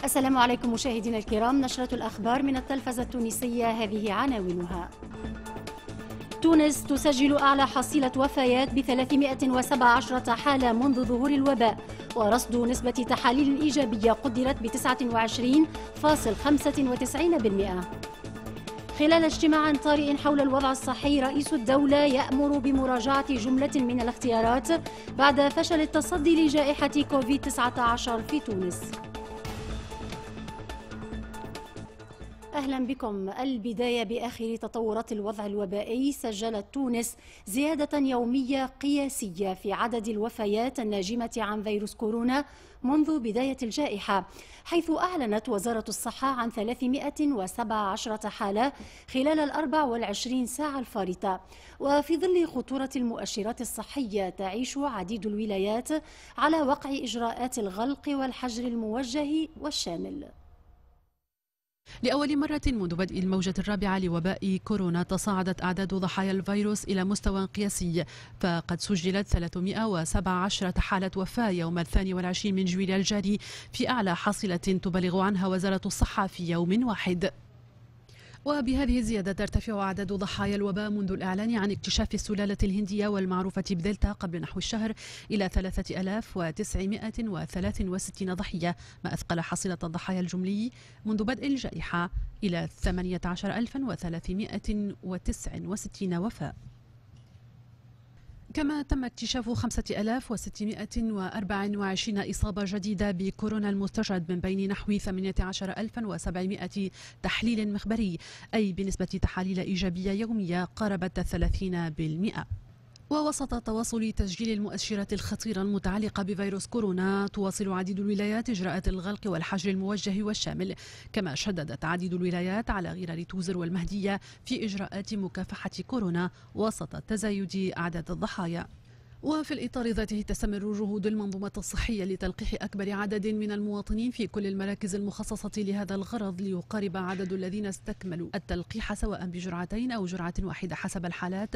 السلام عليكم مشاهدينا الكرام، نشرة الأخبار من التلفزة التونسية، هذه عناوينها. تونس تسجل أعلى حصيلة وفيات ب 317 حالة منذ ظهور الوباء، ورصد نسبة تحاليل إيجابية قدرت ب 29.95%. خلال اجتماع طارئ حول الوضع الصحي، رئيس الدولة يأمر بمراجعة جملة من الاختيارات بعد فشل التصدي لجائحة كوفيد-19 في تونس. أهلا بكم. البداية بآخر تطورات الوضع الوبائي. سجلت تونس زيادة يومية قياسية في عدد الوفيات الناجمة عن فيروس كورونا منذ بداية الجائحة، حيث أعلنت وزارة الصحة عن 317 حالة خلال 24 ساعة الفارطة. وفي ظل خطورة المؤشرات الصحية، تعيش عديد الولايات على وقع إجراءات الغلق والحجر الموجه والشامل. لأول مرة منذ بدء الموجة الرابعة لوباء كورونا تصاعدت أعداد ضحايا الفيروس إلى مستوى قياسي، فقد سجلت 317 حالة وفاة يوم 22 من جويلية الجاري، في أعلى حصيلة تبلغ عنها وزارة الصحة في يوم واحد. وبهذه الزيادة ترتفع أعداد ضحايا الوباء منذ الإعلان عن اكتشاف السلالة الهندية والمعروفة بدلتا قبل نحو الشهر إلى 3963 ضحية، ما أثقل حصيلة الضحايا الجملي منذ بدء الجائحة إلى 18369 وفاة. كما تم اكتشاف 5624 إصابة جديدة بكورونا المستجد، من بين نحو 18700 تحليل مخبري، أي بنسبة تحاليل إيجابية يومية قاربت 30%. ووسط تواصل تسجيل المؤشرات الخطيرة المتعلقة بفيروس كورونا، تواصل عديد الولايات إجراءات الغلق والحجر الموجه والشامل، كما شددت عديد الولايات على غرار توزر والمهدية في إجراءات مكافحة كورونا وسط تزايد أعداد الضحايا. وفي الإطار ذاته تستمر جهود المنظومة الصحية لتلقيح أكبر عدد من المواطنين في كل المراكز المخصصة لهذا الغرض، ليقارب عدد الذين استكملوا التلقيح سواء بجرعتين أو جرعة واحدة حسب الحالات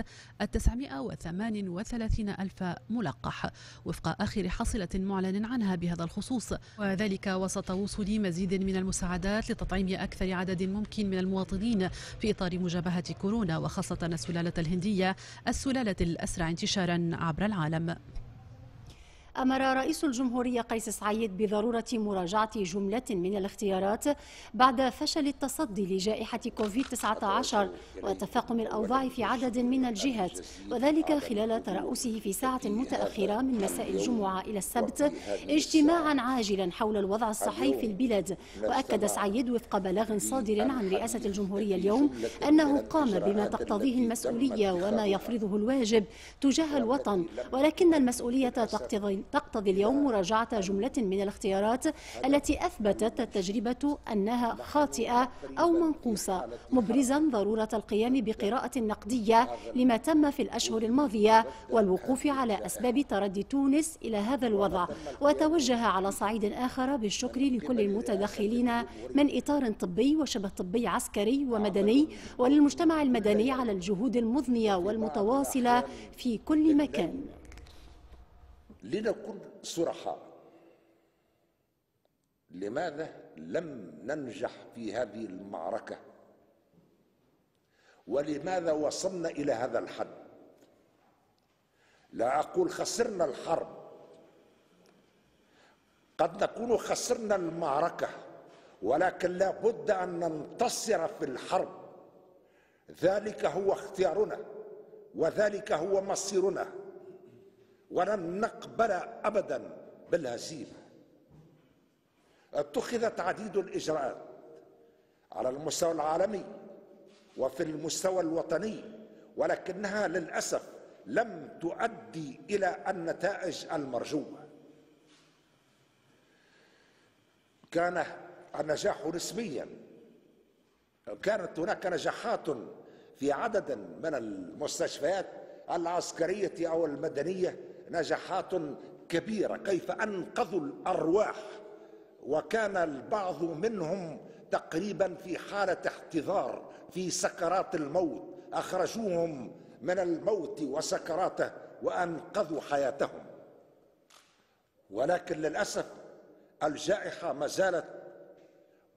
938 ألف ملقح، وفق آخر حصيلة معلن عنها بهذا الخصوص، وذلك وسط وصول مزيد من المساعدات لتطعيم أكثر عدد ممكن من المواطنين في إطار مجابهة كورونا، وخاصة السلالة الهندية، السلالة الأسرع انتشارا عبر العالم. أمر رئيس الجمهورية قيس سعيد بضرورة مراجعة جملة من الاختيارات بعد فشل التصدي لجائحة كوفيد-19 وتفاقم الأوضاع في عدد من الجهات، وذلك خلال ترأسه في ساعة متأخرة من مساء الجمعة إلى السبت اجتماعا عاجلا حول الوضع الصحي في البلاد. وأكد سعيد وفق بلاغ صادر عن رئاسة الجمهورية اليوم أنه قام بما تقتضيه المسؤولية وما يفرضه الواجب تجاه الوطن، ولكن المسؤولية تقتضي اليوم مراجعة جملة من الاختيارات التي أثبتت التجربة أنها خاطئة أو منقوصة، مبرزا ضرورة القيام بقراءة نقدية لما تم في الأشهر الماضية والوقوف على أسباب تردي تونس إلى هذا الوضع. وتوجه على صعيد آخر بالشكر لكل المتدخلين من إطار طبي وشبه طبي عسكري ومدني وللمجتمع المدني على الجهود المضنية والمتواصلة في كل مكان. لنكن صرحاء، لماذا لم ننجح في هذه المعركة؟ ولماذا وصلنا إلى هذا الحد؟ لا أقول خسرنا الحرب، قد نكون خسرنا المعركة، ولكن لا بد أن ننتصر في الحرب. ذلك هو اختيارنا وذلك هو مصيرنا، ولن نقبل أبدا بالهزيمة. اتخذت عديد الإجراءات على المستوى العالمي وفي المستوى الوطني، ولكنها للأسف لم تؤدي إلى النتائج المرجوة. كان النجاح نسبيا، كانت هناك نجاحات في عدد من المستشفيات العسكرية أو المدنية، نجاحات كبيرة كيف أنقذوا الأرواح، وكان البعض منهم تقريبا في حالة احتضار في سكرات الموت، أخرجوهم من الموت وسكراته وأنقذوا حياتهم. ولكن للأسف الجائحة ما زالت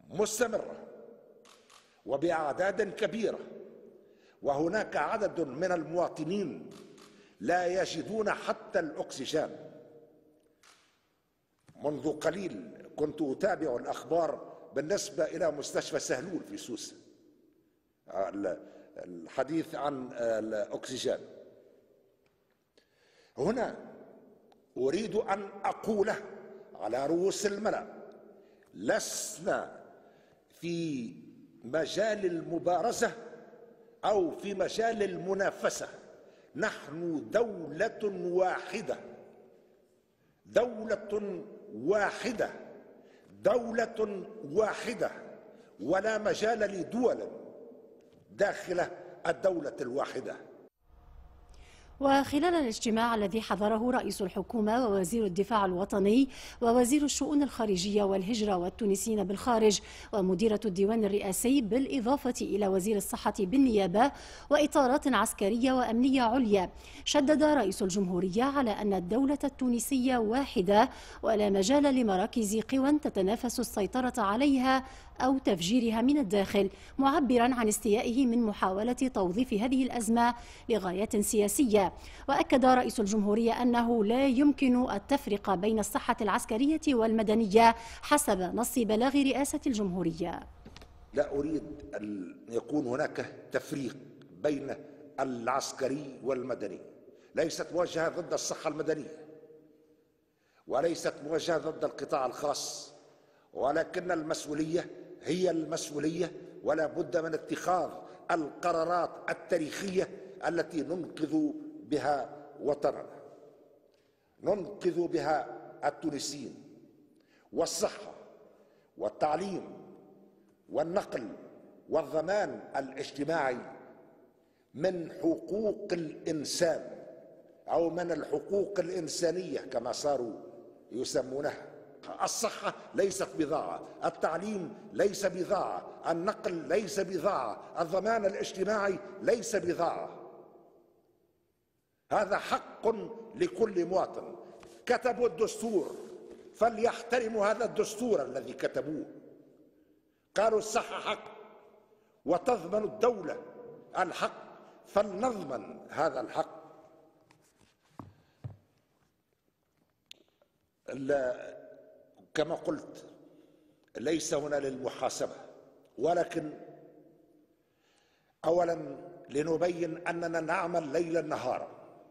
مستمرة وبأعداد كبيرة، وهناك عدد من المواطنين لا يجدون حتى الأكسجين. منذ قليل كنت أتابع الأخبار بالنسبة إلى مستشفى سهلول في سوسة، الحديث عن الأكسجين. هنا أريد أن أقول على رؤوس الملأ: لسنا في مجال المبارزة أو في مجال المنافسة، نحن دولة واحدة، دولة واحدة، دولة واحدة، ولا مجال لدول داخل الدولة الواحدة. وخلال الاجتماع الذي حضره رئيس الحكومة ووزير الدفاع الوطني ووزير الشؤون الخارجية والهجرة والتونسيين بالخارج ومديرة الديوان الرئاسي بالإضافة إلى وزير الصحة بالنيابة وإطارات عسكرية وأمنية عليا، شدد رئيس الجمهورية على أن الدولة التونسية واحدة ولا مجال لمراكز قوى تتنافس السيطرة عليها أو تفجيرها من الداخل، معبرا عن استيائه من محاولة توظيف هذه الأزمة لغايات سياسية. وأكد رئيس الجمهورية أنه لا يمكن التفرقة بين الصحة العسكرية والمدنية حسب نص بلاغ رئاسة الجمهورية. لا أريد أن يكون هناك تفريق بين العسكري والمدني، ليست موجهة ضد الصحة المدنية وليست موجهة ضد القطاع الخاص، ولكن المسؤولية هي المسؤولية، ولا بد من اتخاذ القرارات التاريخية التي ننقذ بها وطننا، ننقذ بها التونسيين. والصحة والتعليم والنقل والضمان الاجتماعي من حقوق الإنسان أو من الحقوق الإنسانية كما صاروا يسمونها. الصحة ليست بضاعة، التعليم ليس بضاعة، النقل ليس بضاعة، الضمان الاجتماعي ليس بضاعة. هذا حق لكل مواطن. كتبوا الدستور فليحترموا هذا الدستور الذي كتبوه. قالوا الصحة حق وتضمن الدولة الحق، فلنضمن هذا الحق. كما قلت ليس هنا للمحاسبة، ولكن أولا لنبين أننا نعمل ليلا نهارا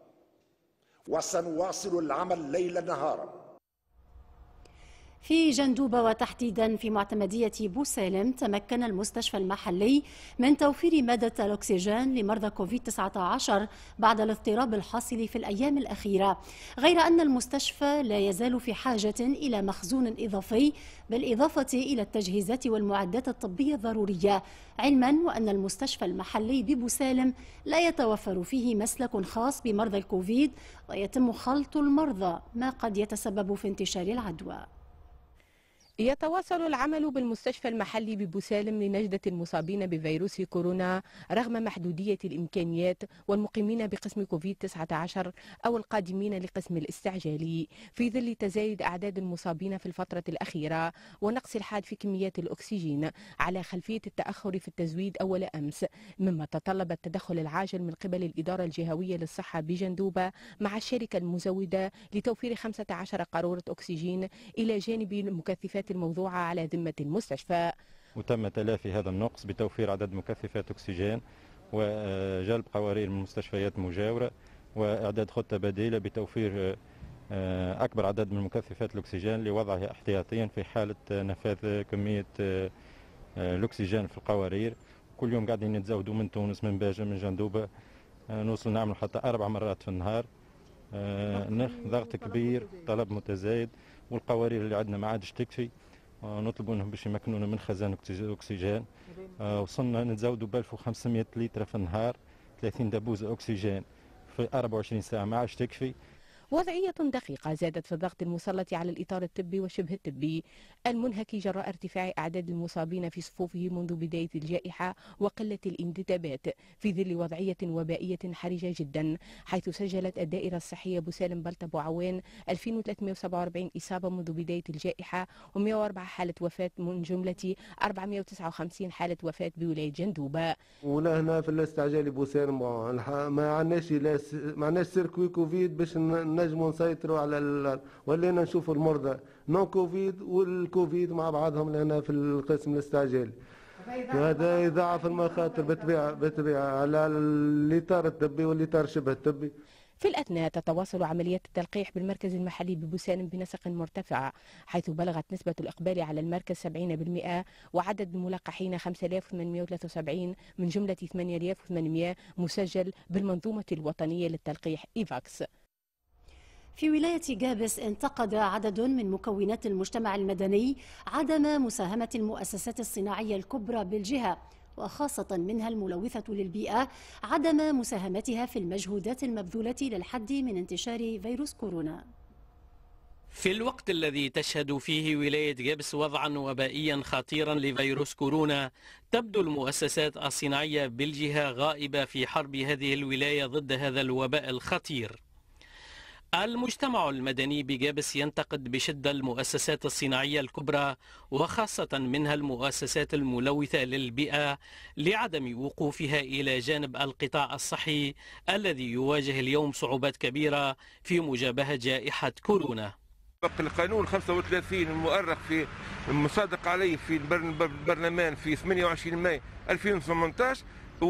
وسنواصل العمل ليلا نهارا. في جندوبة وتحديدا في معتمدية بوسالم تمكن المستشفى المحلي من توفير مادة الأكسجين لمرضى كوفيد-19 بعد الاضطراب الحاصل في الأيام الأخيرة، غير أن المستشفى لا يزال في حاجة إلى مخزون إضافي بالإضافة إلى التجهيزات والمعدات الطبية الضرورية، علما وأن المستشفى المحلي ببوسالم لا يتوفر فيه مسلك خاص بمرضى الكوفيد ويتم خلط المرضى ما قد يتسبب في انتشار العدوى. يتواصل العمل بالمستشفى المحلي ببوسالم لنجدة المصابين بفيروس كورونا رغم محدودية الإمكانيات والمقيمين بقسم كوفيد-19 أو القادمين لقسم الاستعجالي، في ظل تزايد أعداد المصابين في الفترة الأخيرة ونقص الحاد في كميات الأكسجين على خلفية التأخر في التزويد أول أمس، مما تطلب التدخل العاجل من قبل الإدارة الجهوية للصحة بجندوبة مع الشركة المزودة لتوفير 15 قارورة أكسجين إلى جانب المكثفات الموضوعة على ذمة المستشفى. وتم تلافي هذا النقص بتوفير عدد مكثفات أكسجين وجلب قوارير من مستشفيات مجاورة وإعداد خطة بديلة بتوفير أكبر عدد من مكثفات الأكسجين لوضعها احتياطيا في حالة نفاذ كمية الأكسجين في القوارير. كل يوم قاعدين نتزودوا من تونس، من باجة، من جندوبة، نوصل نعمل حتى 4 مرات في النهار. ضغط كبير، طلب متزايد، والقوارير اللي عندنا ما عادش تكفي، نطلب منهم باش يمكنونا من خزان اكسجين. وصلنا نتزودوا ب 1500 لتر في النهار، 30 دبوزه اكسجين في 24 ساعه ما عادش تكفي. وضعية دقيقة زادت في الضغط المسلط على الإطار الطبي وشبه الطبي المنهك جراء ارتفاع أعداد المصابين في صفوفه منذ بداية الجائحة وقلة الانتدابات في ظل وضعية وبائية حرجة جدا، حيث سجلت الدائرة الصحية بوسالم بلطة بوعوان 2347 إصابة منذ بداية الجائحة و104 حالة وفاة من جملة 459 حالة وفاة بولاية جندوبة. ولا هنا في الاستعجال بوسالم ما عندناش سيركوي كوفيد باش نجموا نسيطروا على ولينا نشوفوا المرضى نون كوفيد والكوفيد مع بعضهم لهنا في القسم الاستعجالي، وهذا يضاعف المخاطر بالطبيعه على الاطار الطبي والاطار شبه الطبي. في الأثناء تتواصل عمليات التلقيح بالمركز المحلي ببوسالم بنسق مرتفع، حيث بلغت نسبة الإقبال على المركز 70% وعدد الملقحين 5873 من جملة 8800 مسجل بالمنظومة الوطنية للتلقيح إيفاكس. في ولاية جابس انتقد عدد من مكونات المجتمع المدني عدم مساهمة المؤسسات الصناعية الكبرى بالجهة، وخاصة منها الملوثة للبيئة عدم مساهمتها في المجهودات المبذولة للحد من انتشار فيروس كورونا. في الوقت الذي تشهد فيه ولاية جابس وضعا وبائيا خطيرا لفيروس كورونا، تبدو المؤسسات الصناعية بالجهة غائبة في حرب هذه الولاية ضد هذا الوباء الخطير. المجتمع المدني بجابس ينتقد بشدة المؤسسات الصناعية الكبرى وخاصة منها المؤسسات الملوثة للبيئة لعدم وقوفها إلى جانب القطاع الصحي الذي يواجه اليوم صعوبات كبيرة في مجابهة جائحة كورونا. القانون 35 المؤرخ في المصادق عليه في البرلمان في 28 مايو 2018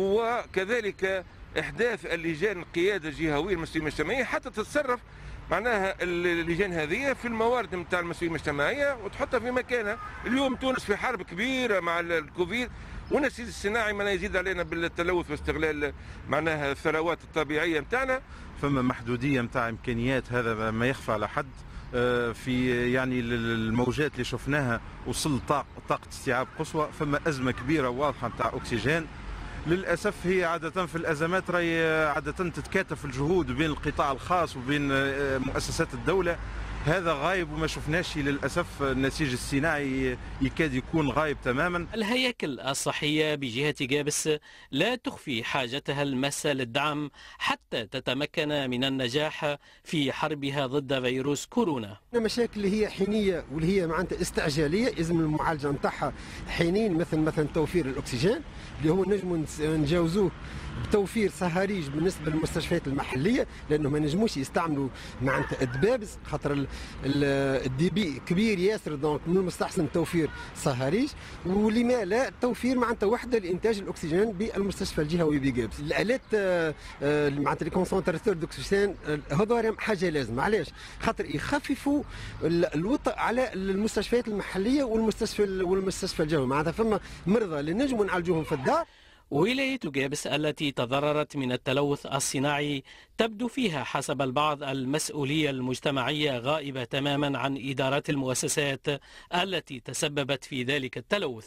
وكذلك إحداث اللجان القيادة الجهوية المسؤولية المجتمعية حتى تتصرف معناها اللجان هذه في الموارد نتاع المسؤولية المجتمعية وتحطها في مكانها. اليوم تونس في حرب كبيرة مع الكوفيد والنسيج الصناعي ما يزيد علينا بالتلوث واستغلال معناها الثروات الطبيعية نتاعنا. فما محدودية نتاع إمكانيات، هذا ما يخفى على حد. في يعني الموجات اللي شفناها وصل طاقة استيعاب قصوى، فما أزمة كبيرة واضحة نتاع أكسجين. للأسف هي عادة في الأزمات راهي عادة تتكاتف الجهود بين القطاع الخاص وبين مؤسسات الدولة، هذا غايب وما شفناش للأسف. النسيج الصناعي يكاد يكون غايب تماما. الهياكل الصحية بجهة جابس لا تخفي حاجتها الماسة للدعم حتى تتمكن من النجاح في حربها ضد فيروس كورونا. مشاكل اللي هي حينية واللي هي معناتها استعجالية لازم المعالجة نتاعها حينين، مثلا توفير الأكسجين اللي هو نجموا نجاوزوه بتوفير صهاريج بالنسبه للمستشفيات المحليه، لانه ما نجموش يستعملوا معناتها الدبابز خاطر الدي بي كبير ياسر، دونك من المستحسن توفير صهاريج، ولما لا توفير معناتها وحده لانتاج الاكسجين بالمستشفى الجهوي بجابس. الالات معناتها لي كونسونتراتور دوكسجين هذول حاجه لازم، علاش؟ خاطر يخففوا الوطأ على المستشفيات المحليه والمستشفى الجهوي، معناتها فما مرضى اللي نجموا نعالجوهم في الدار. ولاية جابس التي تضررت من التلوث الصناعي تبدو فيها حسب البعض المسؤولية المجتمعية غائبة تماما عن إدارات المؤسسات التي تسببت في ذلك التلوث.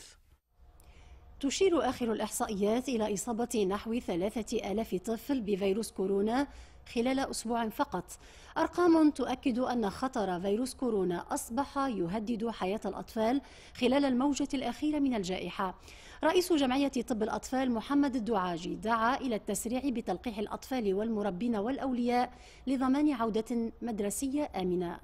تشير آخر الإحصائيات إلى إصابة نحو 3000 طفل بفيروس كورونا خلال أسبوع فقط، أرقام تؤكد أن خطر فيروس كورونا أصبح يهدد حياة الأطفال خلال الموجة الأخيرة من الجائحة. رئيس جمعية طب الأطفال محمد الدعاجي دعا إلى التسريع بتلقيح الأطفال والمربين والأولياء لضمان عودة مدرسية آمنة.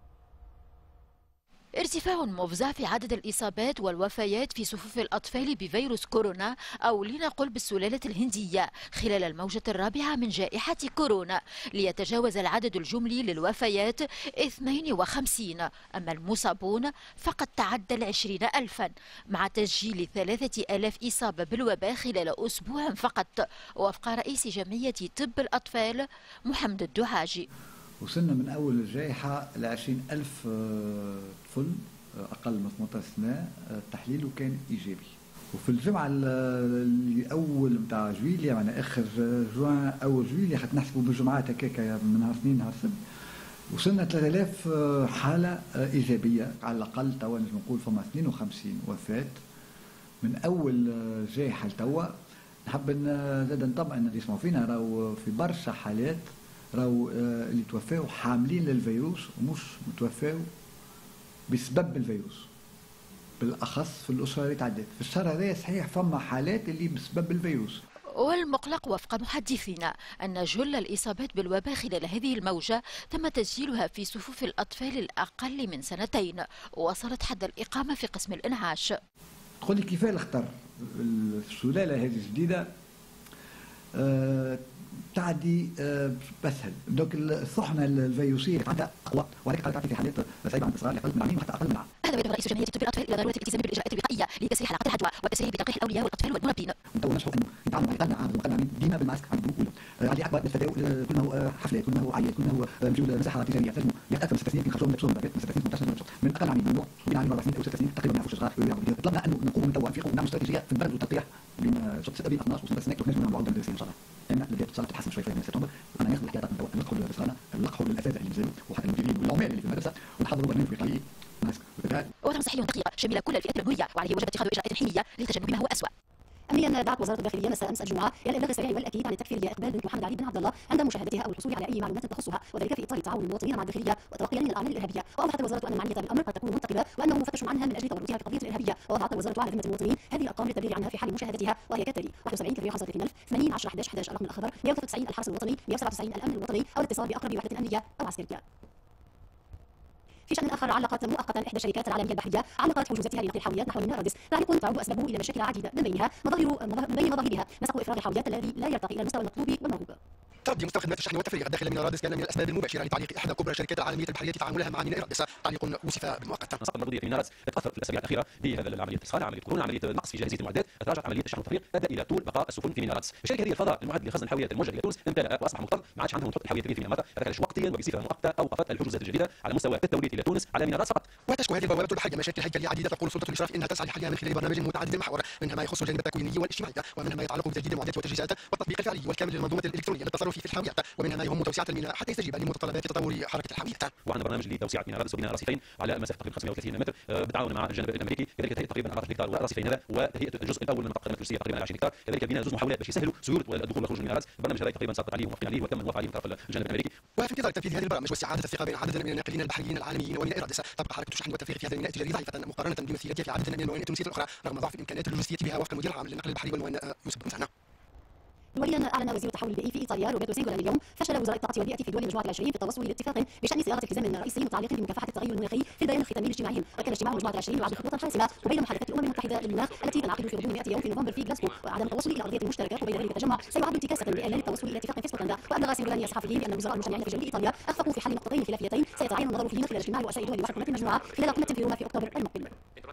ارتفاع مفزع في عدد الإصابات والوفيات في صفوف الأطفال بفيروس كورونا أو لنقل بالسلالة الهندية خلال الموجة الرابعة من جائحة كورونا، ليتجاوز العدد الجملي للوفيات 52، أما المصابون فقد تعدى 20,000 مع تسجيل 3000 إصابة بالوباء خلال أسبوع فقط، وفق رئيس جمعية طب الأطفال محمد الدعاجي. وصلنا من أول الجائحة ل 20,000 طفل أقل من 18 سنة التحليل وكان إيجابي. وفي الجمعة الأول نتاع جويلية يعني آخر جوان أول جويلية حتى نحسبوا بالجمعات هكاك من نهار اثنين نهار سبت وصلنا 3000 حالة إيجابية على الأقل. توا نجم نقول فما 52 وفاة من أول جائحة لتوا. نحب زاد نطمئن اللي يسمعوا فينا راهو في برشا حالات راهو اللي توفاو حاملين للفيروس ومش متوفاو بسبب الفيروس، بالاخص في الاسره اللي تعدت. في الشهر هذا صحيح فما حالات اللي بسبب الفيروس. والمقلق وفق محدثينا أن جل الإصابات بالوباء خلال هذه الموجة تم تسجيلها في صفوف الأطفال الأقل من 2 سنين، وصلت حد الإقامة في قسم الإنعاش. تقول لي كيفاه الخطر؟ السلالة هذه الجديدة تعدي بسهل، دوك الصحنه الفيروسيه عندها اقوى، ولكن قد تعطي في حالات صعيبه عند الصغار اقل من عامين وحتى اقل من عام. هذا ويدعو رئيس جمعيه طب الاطفال الى ضروره الالتزام بالاجراءات الوقائيه لتسريع حلقات العدوى والتسريع بتلقيح الاولياء والاطفال والمربين. ونتو نشرح انه يتعاملوا مع اقل عام واقل عامين ديما بالماسك عم يقولوا على اكبر نستدعوا كل ما هو حفلات، كل ما هو عيد، كل ما هو نجيو مساحه تجاريه، لازم يتاثر 6 سنين يخرجوا من نفسهم من 6 سنين 18 سنه من اقل عامين ممنوع من عامين 4 سنين او 6 سنين تقريبا ما يعرفوش صغار. طلبنا انه نقوموا من توا نفيقوا ونعملوا استراتيجيه في البرد والتلقيح بين 6 بين 12 و 6 سنين ونجموا نعملوا عوده للسنين ان شاء الله. لان البلاد صارت تتحسن شوي في سبتمبر، انا ناخذ الاحتياطات نتاع نلقحوا للصغار، نلقحوا للاساتذه اللي مازالوا وحتى المديرين والعمال اللي في المدرسه، ونحضروا برنامج وقائي ماسك وكذا. وضع صحي دقيق شمل كل الفئات المنويه، وعليه وجب اتخاذ اجراءات حينيه لتجنب ما هو اسوء. أمنيا دعت وزارة الداخلية مساء أمس الجمعة إلى الإبلاغ السريع والأكيد عن التكفير لإقبال بنت محمد علي بن عبد الله عند مشاهدتها أو الحصول على أي معلومات تخصها، وذلك في إطار تعاون المواطنين مع الداخلية وتوقيا من الأعمال الإرهابية. وأوضحت الوزارة أن المعنية بالأمر قد تكون منتقبة وأنه مفتش عنها من أجل تورطها في قضية الإرهابية. ووضعت الوزارة على ذمة المواطنين هذه الأرقام للتبليغ عنها في حال مشاهدتها، وهي كالتالي: 71 35000 80 10 11 11 الرقم الأخضر، 193 الحرس الوطني، 197 الأمن الوطني، أو الاتصال بأقرب وحدة أمنية أو عسكرية. في شأن آخر، علقت مؤقتا إحدى الشركات العالمية البحرية علقت حجوزاتها لنقل الحاويات نحو ميناء رادس، تعليق تعود أسبابه إلى مشاكل عديدة من بين مظاهرها مسق إفراغ الحاويات الذي لا يرتقي إلى المستوى المطلوب والمرغوب. تردي مستوى خدمات الشحن والتفريغ داخل ميناء رادس كان من الاسباب المباشره لتعليق احدى كبرى الشركات العالميه البحريه تعاملها مع ميناء رادس، تعليق وصف بالمؤقت. المناطق المرضيه في ميناء رادس تتاثر في الاسابيع الاخيره بهذا العمليه التسخين، عمليه كورونا، عمليه نقص في جاهزيه المعدات، تراجعت عمليه الشحن والتفريغ ادى الى طول بقاء السفن في ميناء رادس. الشركه هذه الفضاء المعد لخزن الحاويات الموجه الى تونس امتلأ واصبح مضطر، ما عادش عندهم تحط الحاويات في ميناء فذلك وقتيا وبصفه مؤقته اوقفت الحجوزات الجديده على مستوى التوريد الى تونس على ميناء رادس فقط. وتشكو هذه البوابه البحريه مشاكل هيكليه عديده، تقول سلطه الاشراف انها تسعى لحلها من خلال برنامج متعدد المحور، منها ما يخص الجانب التكويني والاجتماعي، ومنها ما يتعلق بتجديد المعدات والتجهيزات والتطبيق الفعلي والكامل للمنظومه الالكترونيه للتصرف في الحاويات، ومنها ما يهم توسعه الميناء حتى يستجيب لمتطلبات تطور حركه الحاويات. وعندنا برنامج لتوسعه ميناء رادس وبناء رصيفين على مسافه تقريبا 530 متر بالتعاون مع الجانب الامريكي، كذلك تهيئه تقريبا 14 هكتار والرصيفين هذا وتهيئه الجزء الاول من المنطقه الجوسيه تقريبا 20 هكتار، كذلك بناء زوج محاولات باش يسهلوا سيوله الدخول والخروج من ميناء رادس. البرنامج هذا تقريبا صادق عليه وموافقين عليه وتم الموافقه عليه من طرف الجانب الامريكي. وفي انتظار تنفيذ هذه البرامج واستعاده الثقه بين عدد من الناقلين البحريين العالميين وميناء رادس، تبقى حركه الشحن والتفريغ في هذا الميناء التجاري ضعيفه مقارنه بمثيلتها في عدد من الموانئ التونسيه الاخرى رغم ضعف الامكانيات اللوجستيه بها، وفق المدير العام للنقل البحري والموانئ يوسف بن سنة. دوليا، أعلن وزير التحول البيئي في إيطاليا روبرتو سينغولا اليوم فشل وزراء الطاقة والبيئة في دول المجموعة ال20 في التوصل لاتفاق بشأن صياغة التزام رئيسي متعلق بمكافحة التغير المناخي في البيان الختامي لاجتماعهم. وكان اجتماع المجموعة ال20 يعد خطوة حاسمة وبين محادثات الأمم المتحدة للمناخ التي تنعقد في غضون 100 يوم في نوفمبر في غلاسكو، وعدم التوصل إلى أرضية مشتركة وبين ذلك التجمع سيعد انتكاسة لآلام التوصل إلى اتفاق في اسكتلندا. وأبلغ سينغولاني الصحفيين بأن الوزراء المجتمعين في جنوب إيطاليا أخفقوا في حل نقطتين خلافيتين سيتعين النظر فيهما خلال اجتماع رؤساء دول وحكومات المجموعة خلال قمة في روما في أكتوبر المقبل.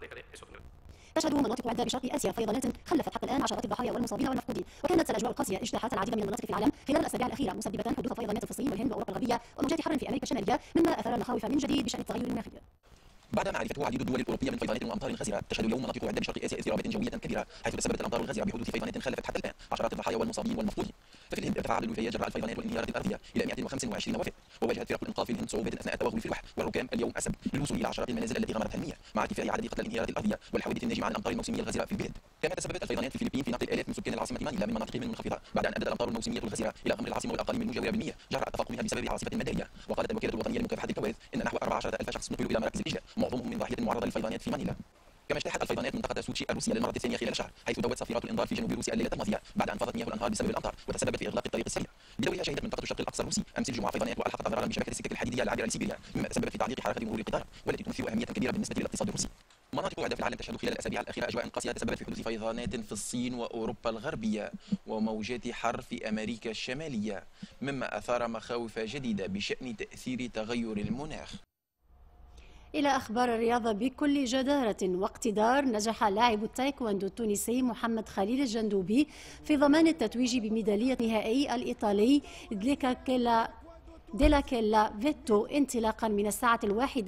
تشهد مناطق عدة بشرق آسيا فيضانات خلفت حتى الآن عشرات الضحايا والمصابين والمفقودين، وكانت الأجواء القاسية اجتاحت العديد من المناطق في العالم خلال الأسابيع الأخيرة مسببة حدوث فيضانات في الصين والهند وأوروبا الغربية وموجات حر في أمريكا الشمالية، مما أثار المخاوف من جديد بشأن التغير المناخي. بعد معرفته عديد الدول الاوروبيه من فيضانات وامطار غزيره، تشهد اليوم مناطق عده بشرق اسيا اضطرابات جويه كبيره، حيث تسببت الامطار الغزيره بحدوث فيضانات خلفت حتى الان عشرات الضحايا والمصابين والمفقودين. ففي الهند ارتفع عدد الوفيات جراء الفيضانات والانهيارات الارضيه الى 125 وفاه، وواجهت فرق الانقاذ في الهند صعوبات اثناء التوغل في البحر، والركام اليوم اسب للوصول الى عشرات المنازل التي غمرتها المياه مع ارتفاع عدد قتلى الانهيارات الارضيه والحوادث الناجمه عن الامطار الموسميه الغزيره في البلاد. كما تسببت الفيضانات في الفلبين في نقل الالاف من سكان العاصمه مانيلا من مناطقهم المنخفضه بعد ان ادت الامطار الموسميه الغزيره الى غمر العاصمه والاقاليم المجاوره بالمياه جراء تفاقمها بسبب عاصفه مداريه. وقالت الوكاله الوطنيه لمكافحه الكوارث ان نحو 14,000 شخص نقلوا الى مراكز الاجلاء معظمهم من ضاحيه معرضه للفيضانات في مانيلا. كما اجتاحت الفيضانات منطقه سوتشي الروسيه للمره الثانيه خلال شهر، حيث دوت صفيرات الانذار في جنوب روسيا الليله الماضيه بعد ان فاضت مياه الانهار بسبب الامطار وتسببت في اغلاق الطريق السريع. بدورها شهدت منطقه الشرق الاقصى الروسي امس الجمعه فيضانات والحقت اضرارا بشبكه السكك الحديديه العابره لسيبيريا، مما تسبب في تعليق حركه مرور القطار والتي تمثل اهميه كبيره بالنسبه للاقتصاد الروسي. مناطق عدة في العالم تشهد خلال الاسابيع الاخيره اجواء قاسيه تسببت في حدوث فيضانات في الصين واوروبا الغربيه وموجات حر في امريكا الشماليه، مما اثار مخاوف جديده بشان تاثير تغير المناخ. إلى أخبار الرياضة بكل جدارة واقتدار، نجح لاعب التايكواندو التونسي محمد خليل الجندوبي في ضمان التتويج بميدالية نهائي الإيطالي ديلا كيلا فيتو انطلاقا من الساعة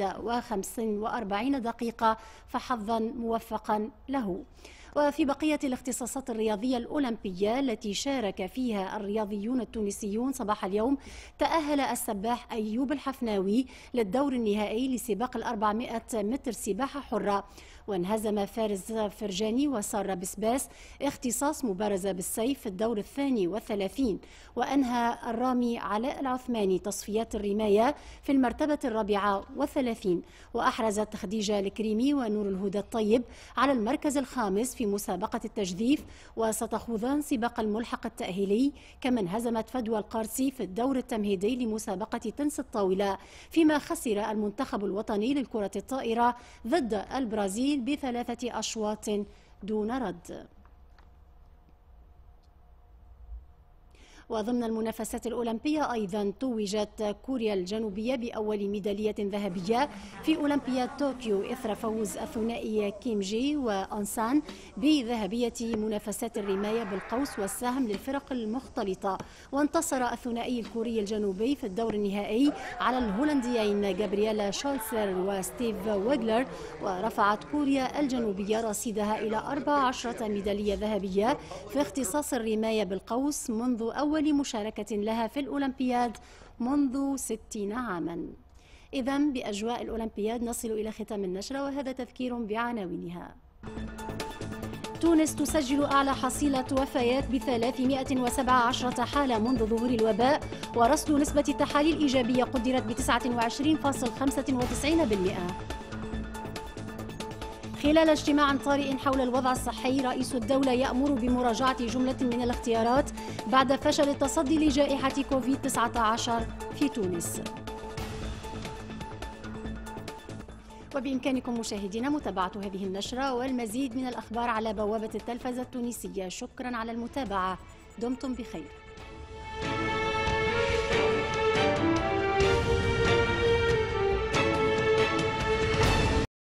1:45 فحظا موفقا له. وفي بقية الاختصاصات الرياضية الأولمبية التي شارك فيها الرياضيون التونسيون صباح اليوم، تأهل السباح أيوب الحفناوي للدور النهائي لسباق 400 متر سباحة حرة، وانهزم فارس فرجاني وسارة بسباس اختصاص مبارزة بالسيف في الدور 32. وأنهى الرامي علاء العثماني تصفيات الرماية في المرتبة 34. وأحرزت خديجة الكريمي ونور الهدى الطيب على المركز الخامس في مسابقة التجديف، وستخوضان سباق الملحق التأهيلي. كما انهزمت فدوى القارسي في الدور التمهيدي لمسابقة تنس الطاولة، فيما خسر المنتخب الوطني للكرة الطائرة ضد البرازيل ب3 أشواط دون رد. وضمن المنافسات الأولمبية أيضا توجت كوريا الجنوبية بأول ميدالية ذهبية في أولمبياد طوكيو إثر فوز الثنائي كيم جي وأنسان بذهبية منافسات الرماية بالقوس والسهم للفرق المختلطة. وانتصر الثنائي الكوري الجنوبي في الدور النهائي على الهولنديين جابرييلا شولتسر وستيف ويغلر، ورفعت كوريا الجنوبية رصيدها إلى 14 ميدالية ذهبية في اختصاص الرماية بالقوس منذ أول مشاركة لها في الأولمبياد منذ 60 عاما. إذن بأجواء الأولمبياد نصل إلى ختام النشرة، وهذا تذكير بعناوينها. تونس تسجل أعلى حصيلة وفيات ب317 حالة منذ ظهور الوباء، ورصد نسبة التحاليل الإيجابية قدرت ب29.95%. خلال اجتماع طارئ حول الوضع الصحي، رئيس الدولة يأمر بمراجعة جملة من الاختيارات بعد فشل التصدي لجائحة كوفيد-19 في تونس. وبإمكانكم مشاهدينا متابعة هذه النشرة والمزيد من الأخبار على بوابة التلفزة التونسية. شكرا على المتابعة، دمتم بخير.